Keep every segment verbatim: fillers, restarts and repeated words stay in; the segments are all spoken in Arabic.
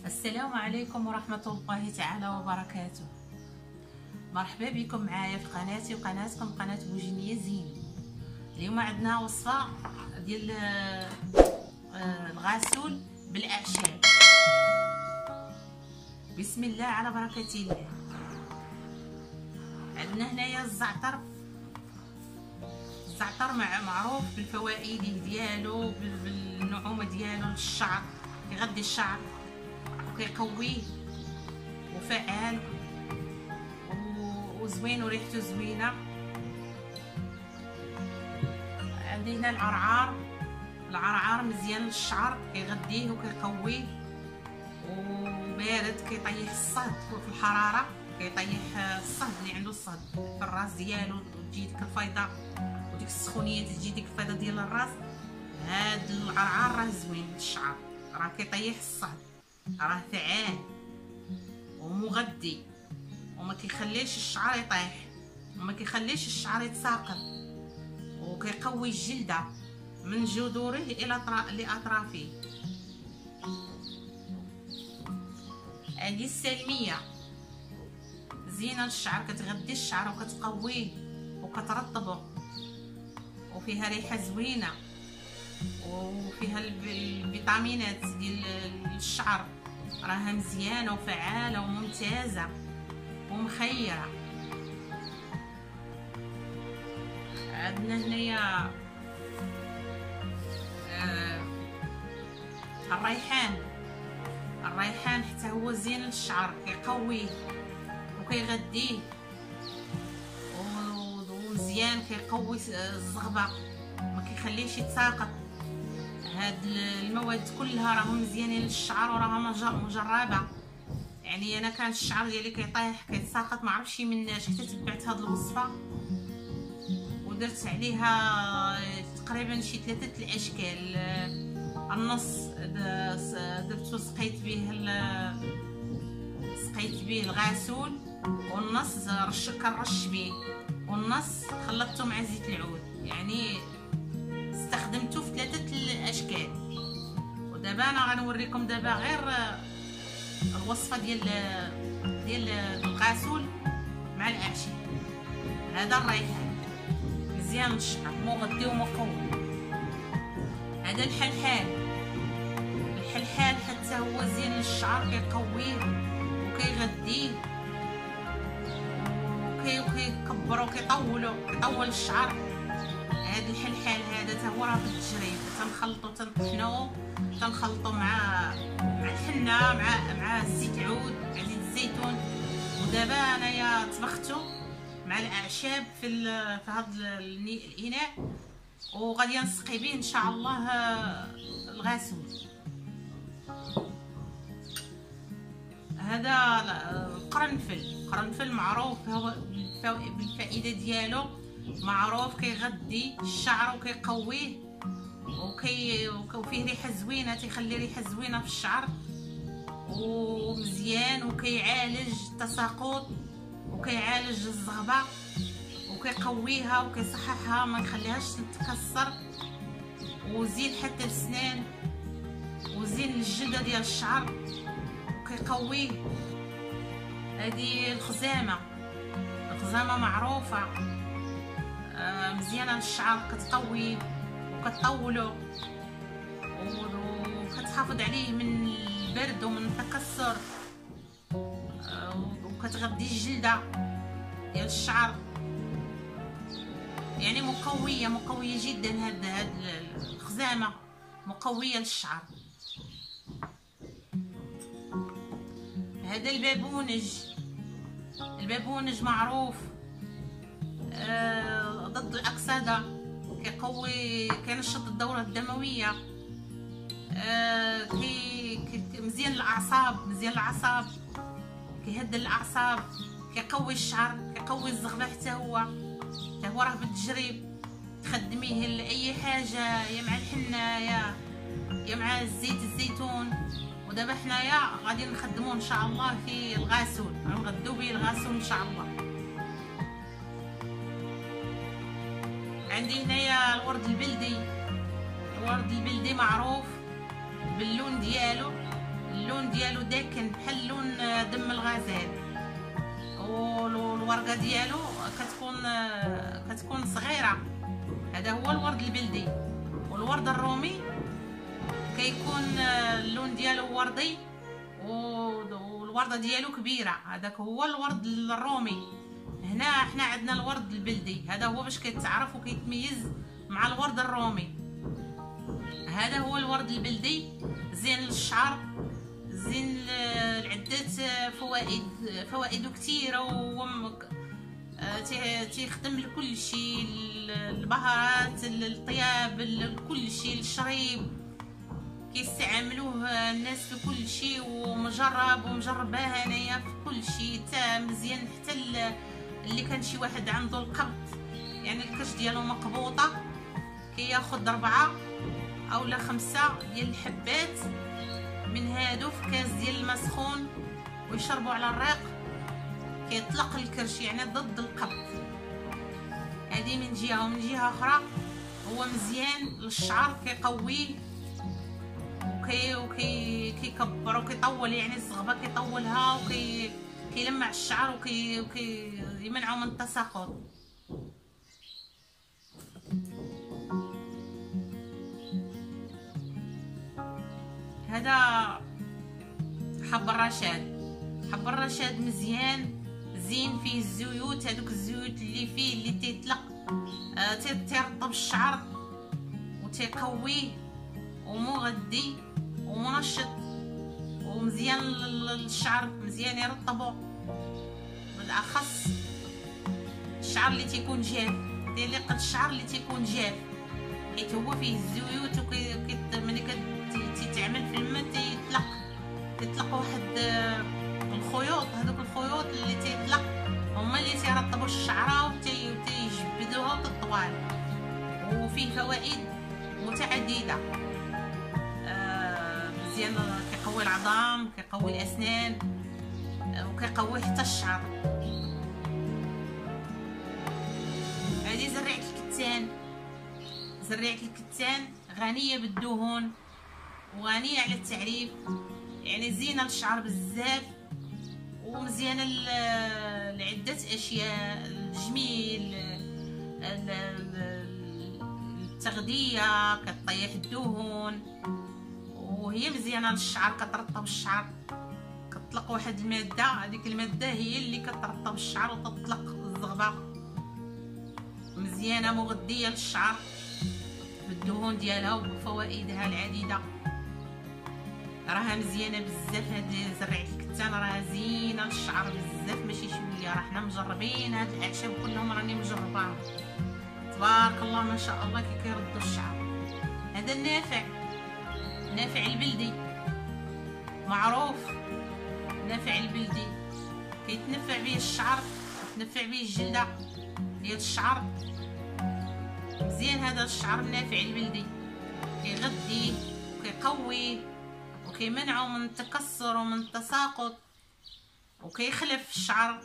السلام عليكم ورحمة الله تعالى وبركاته. مرحبا بكم معايا في قناتي وقناتكم قناة بوجينية زين. اليوم عندنا وصفة ديال الغاسول بالاعشاب. بسم الله على بركة الله. عندنا هنايا الزعتر. الزعتر معروف بالفوائد ديالو، بالنعومة ديالو للشعر، يغذي الشعر وكيقويه وفعال وزوين وريحته زوينه. عندي هنا العرعار. العرعار مزيان للشعر، كيغذيه وكيقويه، وبارد كيطيح الصهد في الحراره، كيطيح الصهد اللي عنده الصهد في الراس ديالو، وتجي ديك الفيضه وديك السخونيه، تجي ديك الفيضه ديال الراس. هاد العرعار راه زوين للشعر، راه كيطيح الصهد، راه فعال ومغذي، وما كيخليش الشعر يطيح، وما كيخليش الشعر يتساقط، وكيقوي الجلده من جذوره الى لاطرافه. عندي السلميه، زينه للشعر، كتغذي الشعر وكتقويه وكترطبه، وفيها ريحه زوينه، وفيها الفيتامينات ديال الشعر، راها مزيانه وفعاله وممتازه ومخيره. عندنا هنايا آه الريحان. الريحان حتى هو زين للشعر، كيقويه وكيغذيه ومزيان، كيقوي الزغبه، ما كيخليش يتساقط. هاد المواد كلها راهم مزيانين للشعر وراها مجربه. يعني انا كان الشعر ديالي كيطيح كيتساقط، ما عرفتش مناش، حتى تبعت هاد الوصفه ودرت عليها تقريبا شي ثلاثه الاشكال. النص درتو سقيت به سقيت به الغاسول، والنص رش كنرش به، والنص خلطته مع زيت العود. يعني استخدمته في ثلاثه الاشكال. ودابا انا غنوريكم دابا غير الوصفه ديال ديال الغاسول مع الاعشاب. هذا الريحان مزيان للشعر، مغذي ومقوي. هذا الحلحال. الحلحال حتى هو زين للشعر، كيقويه وكيغذيه وكيكبر وكيطولو، كيطول الشعر. هذا الحلحال هذا حتى هو راه في التجريب، تنخلطو تنطحنوه، تنخلطو مع مع الحنه، مع مع زيت العود، مع زيت الزيتون. ودابا انايا طبختو مع الاعشاب في في هذا الاناء، وغادي نسقي به ان شاء الله الغاسول. هذا القرنفل. القرنفل معروف هو بالفائده ديالو، معروف كيغذي الشعر وكيقويه وكي وفيه ريحه زوينه، تيخلي ريحه زوينه في الشعر، ومزيان، وكيعالج التساقط وكيعالج الزغبه وكيقويها وكيصححها، ما يخليهاش تتكسر، وزين حتى السنان، وزين للجلده ديال الشعر وكيقويه. هذه الخزامه. الخزامه معروفه مزيانه للشعر، كتقويه وكتطولو وكتحافظ عليه من البرد ومن التكسر، وكتغذي الجلده ديال الشعر. يعني مقويه مقويه جدا. هاد هاد الخزامه مقويه للشعر. هذا البابونج. البابونج معروف آه ضد الاكسده، كيقوي، كينشط الدوره الدمويه، آه كي, كي مزيان للاعصاب، مزيان للاعصاب، كيهدى الاعصاب، كيقوي الشعر، كيقوي الزغبه. حتى هو حتى هو راه بالتجريب، تخدميه لاي حاجه، يا مع الحنه يا يا مع زيت الزيتون. ودابا حنايا غادي نخدموه ان شاء الله في الغاسول، غنغدو به الغاسول ان شاء الله. عندي هنايا الورد البلدي. الورد البلدي معروف باللون ديالو، اللون ديالو داكن بحال لون دم الغزال، والورقه ديالو كتكون كتكون صغيره. هذا هو الورد البلدي. والورد الرومي كيكون اللون ديالو وردي والورده ديالو كبيره، هذاك هو الورد الرومي. هنا احنا عندنا الورد البلدي، هذا هو باش كيتعرف وكيتميز مع الورد الرومي. هذا هو الورد البلدي، زين للشعر، زين لعدة فوائد، فوائده كثيره، و تيخدم لكل شيء، البهارات، الطياب، لكل شيء، الشريب كيستعملوه الناس في كل شيء، ومجرب ومجرباه انايا في كل شيء، تا مزيان حتى اللي كان شي واحد عنده القبض، يعني الكرش ديالو مقبوطه، كياخذ ربعه اولا خمسه ديال الحبات من هادو في كاس ديال الماء سخون ويشربوا على الريق، كيطلق الكرش، يعني ضد القبض. هذه من جهه. ومن جهه اخرى هو مزيان للشعر، كيقويه وكي وكي كيكبر وكيطول، يعني الزغبه كيطولها وكي كيلمع الشعر وكي وكي يمنعه من التساقط. هذا حب الرشاد. حب الرشاد مزيان، زين، فيه الزيوت، هذوك الزيوت اللي فيه اللي تيطلق آه تيرطب الشعر وتيقويه، ومغذي ومنشط، ومزيان للشعر، مزيان يرطبو، بالاخص الشعر اللي تيكون جاف، ديال قد الشعر اللي تيكون جاف، حيت هو فيه الزيوت، وكي ملي كتعمل في الماء تيطلق تيطلق واحد الخيوط، هذوك الخيوط اللي تيطلق هما اللي تيرطبوا الشعره وتيجبدوها بالطوال، وفيه فوائد متعدده. آه مزيان، كيقوي العظام، كيقوي الاسنان، وكيقوي حتى الشعر. هذه زريعه الكتان. زريعه الكتان غنيه بالدهون وغنيه على التعريف، يعني زينه للشعر بزاف، ومزيانه لعده اشياء، الجميل، التغذيه، كطيح الدهون، وهي مزيانه للشعر، كترطب الشعر، كتطلق واحد الماده، هذيك الماده هي اللي كترطب الشعر وتطلق الزغبه، مزيانه مغذيه للشعر بالدهون ديالها وبفوائدها العديده. راها مزيانه بزاف. هذه زريعه الكتان راها زينه للشعر بزاف، ماشي شويه، راه حنا مجربين هاد الاعشاب كلهم، راني مجرباهم، تبارك الله ما شاء الله كي كيردوا الشعر. هذا النافع، نافع البلدي معروف، نافع البلدي كيتنفع به الشعر، كيتنفع به الجلده ديال الشعر، مزيان هذا الشعر النافع البلدي، كيغذيه وكيقويه وكيمنعه من التكسر ومن التساقط وكيخلف الشعر.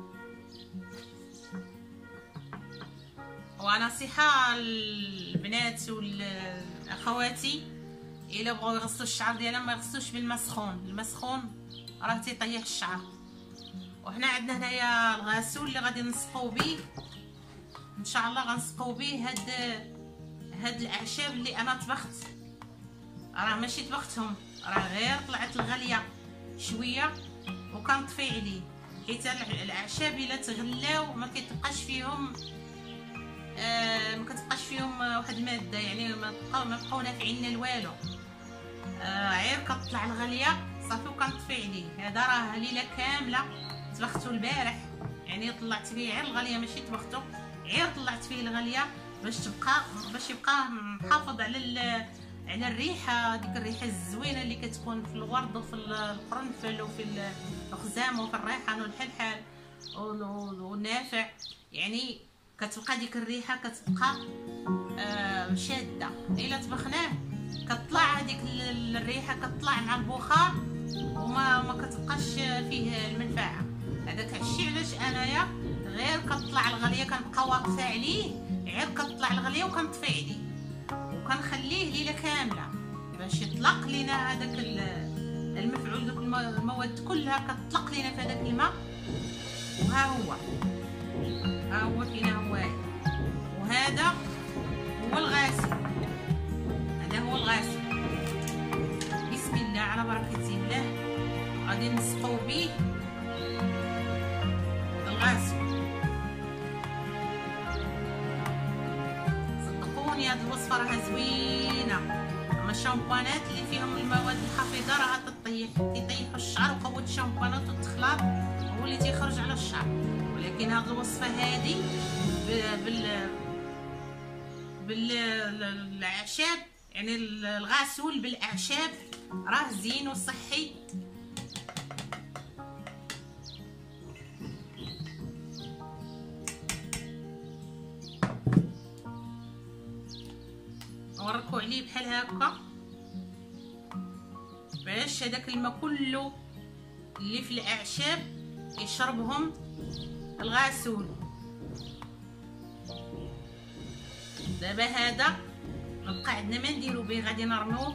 ونصيحة البنات والاخواتي الا بغاو يغسلوا الشعر ديالهم ما يغسلوش بالماء سخون، الماء سخون راه تيطيح الشعر. وحنا عندنا هنايا الغاسول اللي غادي نسقو به ان شاء الله، غنسقو به هاد هاد الاعشاب اللي انا طبخت، راه ماشي طبختهم، راه غير طلعت الغاليه شويه وكنطفي عليه، حيت الاعشاب الا تغلاو ما كيتبقاش فيهم آه ما كتبقاش فيهم واحد الماده، يعني ما بقاو ما بقاو نافعين لنا والو، آه غير كطلع الغاليه صافي وكنطفي عليه. هذا راه ليله كامله طبختو البارح، يعني طلعت فيه غير الغاليه، ماشي طبختو، غير طلعت فيه الغاليه باش تبقى باش يبقى محافظ على على الريحه، ديك الريحه الزوينه اللي كتكون في الورد وفي القرنفل وفي الخزام وفي الريحان والحلحال والنافع، يعني كتبقى ديك الريحه كتبقى آه شاده. الا طبخناه كطلع هذيك الريحه، كطلع مع البخار وما ما كتبقاش فيه المنفعه. هذاك الشيء علاش انايا غير كطلع الغليه كنبقى واقفه عليه، غير كطلع الغليه وكنطفي عليه وكنخليه ليله كامله باش يطلق لينا هذاك المفعول المواد كلها كتطلق لينا في هذاك الماء. وها هو ها هو فينا هو هذا. وهذا هو الغاسل، هذا هو الغاسل. بسم الله على بركة الله غادي نسقو به الغاسل. صدقوني هاد الوصفه راها زوينه. اما الشامبوانات اللي فيهم المواد الحافظه راها تطيح تيطيحوا الشعر، وقوه الشامبوانات والتخلاط هو اللي تيخرج على الشعر. ولكن هاد الوصفه هادي بال بالاعشاب، يعني الغاسول بالاعشاب راه زين وصحي. وركوا عليه بحال هكا باش هذاك الماء كله اللي في الاعشاب يشربهم الغاسول. دابا هذا غنبقى عندنا ما نديرو به، غادي نرموه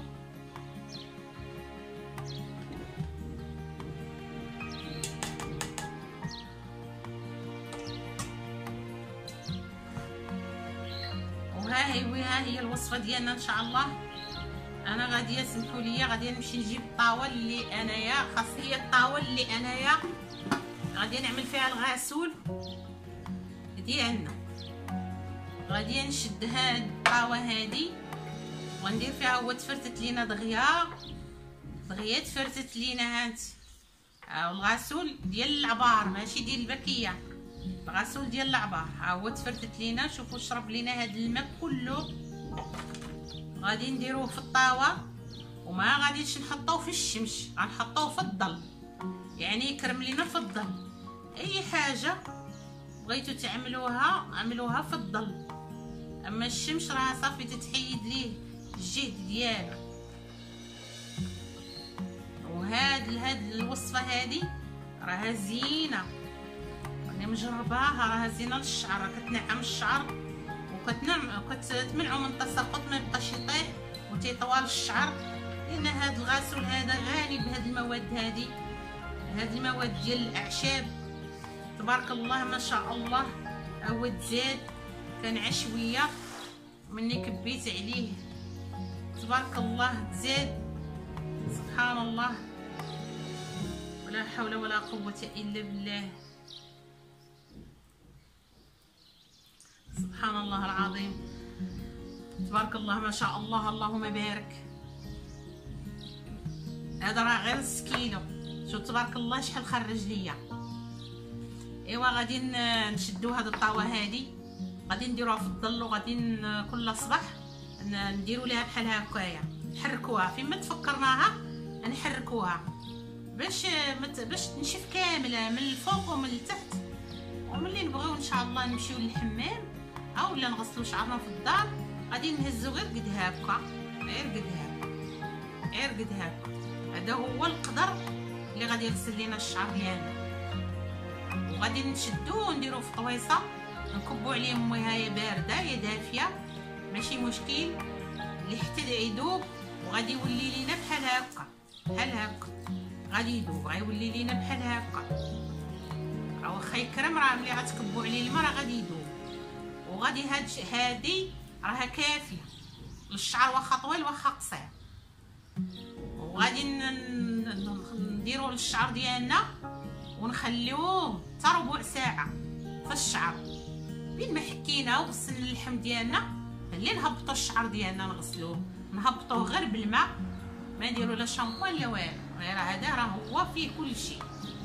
وها هي وها هي الوصفه ديالنا ان شاء الله. انا غاديه سمحوا لي غادي نمشي نجيب الطاوه اللي انايا خاص هي الطاوه اللي انايا غادي نعمل فيها الغاسول ديالنا. غادي نشد هاد الطاوه هادي وندير فيها، هو تفرتت لينا دغيا دغيا تفرتت لينا هانت الغاسول ديال العبار ماشي ديال البكيه، الغاسول ديال العبار ها هو تفرتت لينا. شوفوا شرب لينا هاد الماء كله. غادي نديروه في الطاوه وما غاديش نحطوه في الشمس، غنحطوه في الظل، يعني يكرم لينا في الظل. اي حاجه بغيتو تعملوها عملوها في الظل، اما الشمس راه صافي تتحيد ليه الجهد ديالها. وهاد هاد الوصفه هادي راها زينه، انا مجرباها راها زينه للشعر، كتنعم الشعر وكتنعم وكتمنعو من التساقط، ما يبقاش يطيح وتيطوال الشعر. لان هاد الغاسول هذا غني بهاد المواد هادي، هاد المواد ديال الاعشاب تبارك الله ما شاء الله. هو تزاد كان عشويه مني كبيت عليه تبارك الله تزاد سبحان الله ولا حول ولا قوه الا بالله. سبحان الله العظيم تبارك الله ما شاء الله اللهم بارك. هذا راه غير سكيلو، شوف تبارك الله شحال خرج ليا. ايوا غادي نشدو هاد الطاوه هادي غادي نديروها في الظل، وغادي كل صباح نديرو ليها بحال هكايا نحركوها فيما تفكرناها نحركوها باش باش تنشف كامله من الفوق ومن التحت. وملي نبغيو ان شاء الله نمشيو للحمام او لا نغسلو شعرنا في الدار غادي نهزو غير قد هكا غير قد هكا غير قد هكا. هذا هو القدر اللي غادي يغسل لينا الشعر ديالنا. وغادي نشدوه ونديروه في طويصه نكبو عليه مويه يا بارده يا دافيه ماشي مشكل اللي حتى يذوب، وغادي يولي لينا بحال هكا بحال هكا غادي يذوب غيولي لينا بحال هكا. راه واخا يكرم راه ملي غتكبو عليه الماء راه غادي يذوب. وغادي هاد هادي راها كافيه للشعر واخا طويل واخا قصير. وغادي نديرو للشعر ديالنا ونخليوه حتى ربع ساعه في الشعر. بين ما حكينا وغسلنا اللحم ديالنا اللي نهبطوا الشعر ديالنا نغسلوه نهبطوه غير بالماء، ما نديرو لا شامبوان لا والو، غير هذا راه هو فيه كل شيء.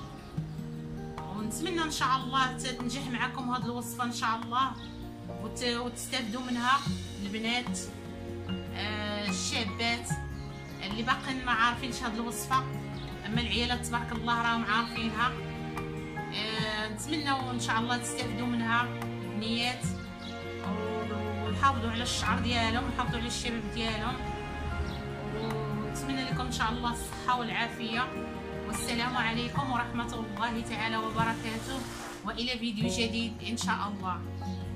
ونتمنى ان شاء الله تنجح معكم هذه الوصفه ان شاء الله وتستافدوا منها البنات آه الشابات اللي باقيين ما عارفينش هذه الوصفه. اما العيالات تبارك الله راهم عارفينها. آه نتمنى ان شاء الله تستافدوا منها البنيات ويحافظوا على الشعر ديالهم ويحافظوا على الشباب ديالهم. ونتمنى لكم ان شاء الله الصحه والعافيه، والسلام عليكم ورحمه الله تعالى وبركاته، والى فيديو جديد ان شاء الله.